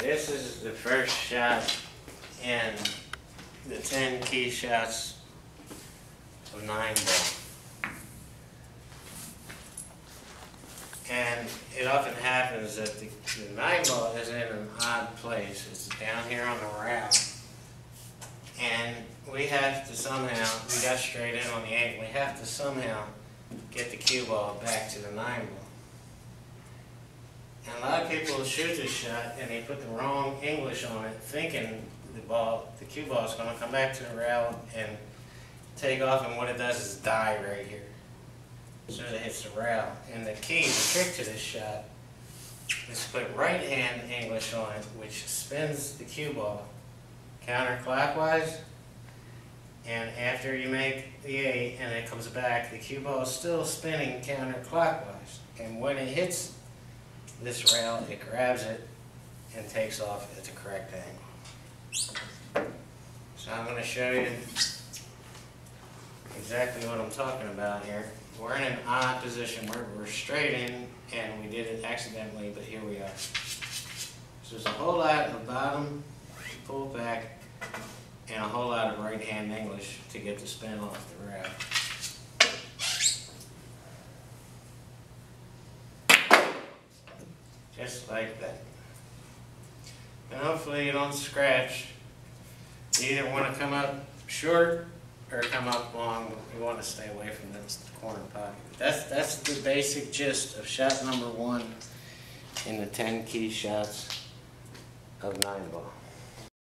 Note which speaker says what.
Speaker 1: This is the first shot in the 10 key shots of 9-ball. And it often happens that the 9-ball is in an odd place. It's down here on the rail. And we have to somehow, we got straight in on the 8, we have to somehow get the cue ball back to the 9-ball. And a lot of people shoot this shot and they put the wrong English on it, thinking the cue ball is going to come back to the rail and take off, and what it does is die right here as soon as it hits the rail. And the key, the trick to this shot is to put right hand English on it, which spins the cue ball counterclockwise, and after you make the 8 and it comes back, the cue ball is still spinning counterclockwise, and when it hits this rail, it grabs it and takes off at the correct angle. So I'm going to show you exactly what I'm talking about here. We're in an odd position where we're straight in and we did it accidentally, but here we are. So there's a whole lot of bottom pull back and a whole lot of right hand English to get the spin off the rail. Just like that. And hopefully you don't scratch. You either want to come up short or come up long. You want to stay away from this corner pocket. That's the basic gist of shot number 1 in the 10 key shots of 9-ball.